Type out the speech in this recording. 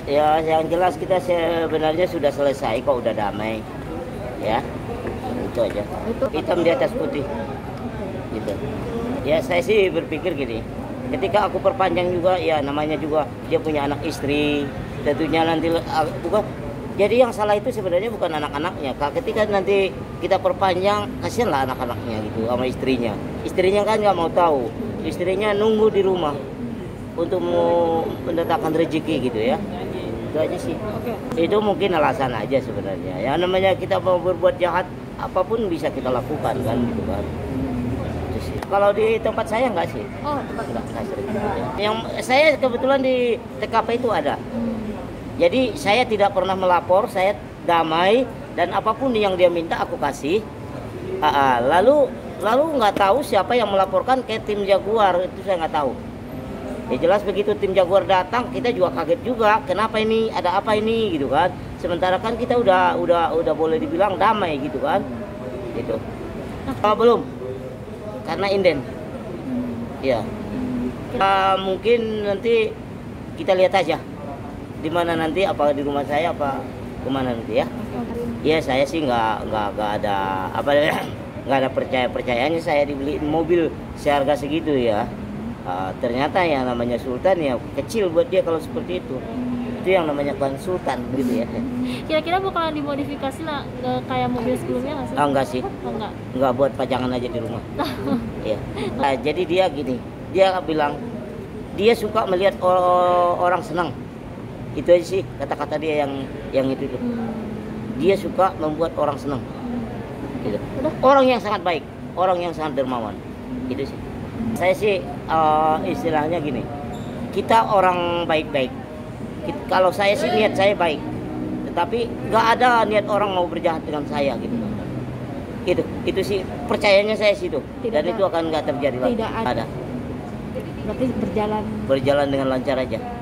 Ya, yang jelas kita sebenarnya sudah selesai kok, udah damai. Ya, itu aja. Hitam di atas putih. Gitu. Ya, saya sih berpikir gini. Ketika aku perpanjang juga, ya namanya juga dia punya anak istri. Tentunya nanti bukan. Jadi yang salah itu sebenarnya bukan anak-anaknya. Ketika nanti kita perpanjang, kasihanlah anak-anaknya gitu sama istrinya. Istrinya kan nggak mau tahu. Istrinya nunggu di rumah untuk mau mendatangkan rezeki gitu ya. Itu aja sih. Itu mungkin alasan aja sebenarnya. Ya namanya kita mau berbuat jahat, apapun bisa kita lakukan kan gitu kan. Itu sih. Kalau di tempat saya enggak sih. Oh, tempat Enggak sering. Yang saya kebetulan di TKP itu ada. Jadi saya tidak pernah melapor, saya damai dan apapun yang dia minta aku kasih. Lalu nggak tahu siapa yang melaporkan ke tim Jaguar, itu saya nggak tahu. Ya jelas begitu tim Jaguar datang, kita juga kaget juga. Kenapa ini? Ada apa ini? Gitu kan. Sementara kan kita udah boleh dibilang damai gitu kan. Gitu. Belum. Karena inden. Ya. Mungkin nanti kita lihat aja. Di mana nanti, apa di rumah saya apa kemana nanti ya? Ya saya sih nggak ada apa nggak ada percayanya saya dibeliin mobil seharga segitu ya. Ternyata yang namanya Sultan ya kecil buat dia kalau seperti itu. Itu yang namanya Ban Sultan gitu ya. Kira-kira bakalan dimodifikasi lah kayak mobil sebelumnya nggak sih? Enggak sih. Oh, enggak. Enggak, buat pajangan aja di rumah. Iya. Jadi dia gini, dia bilang dia suka melihat orang senang. Itu aja sih kata-kata dia yang itu tuh. Dia suka membuat orang senang. Gitu. Orang yang sangat baik, orang yang sangat dermawan. Itu sih. Saya sih istilahnya gini, kita orang baik-baik. Kalau saya sih niat saya baik, tetapi nggak ada niat orang mau berjahat dengan saya gitu. Itu sih percayanya saya sih itu. Dan itu akan nggak terjadi lagi. Tidak ada. Berarti berjalan dengan lancar aja.